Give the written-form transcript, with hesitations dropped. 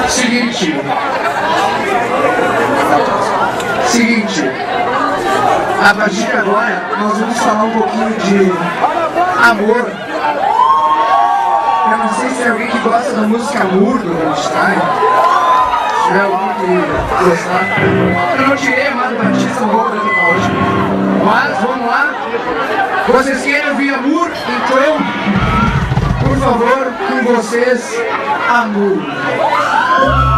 Seguinte, a partir de agora nós vamos falar um pouquinho de amor. Eu não sei se tem alguém que gosta da música Amor do Rammstein. Se tiver alguém que gostar. Eu não tirei a Amado Batista no roubo daqui pra hoje. Mas vamos lá. Vocês querem ouvir Amor? Então, por favor, com vocês, Amor.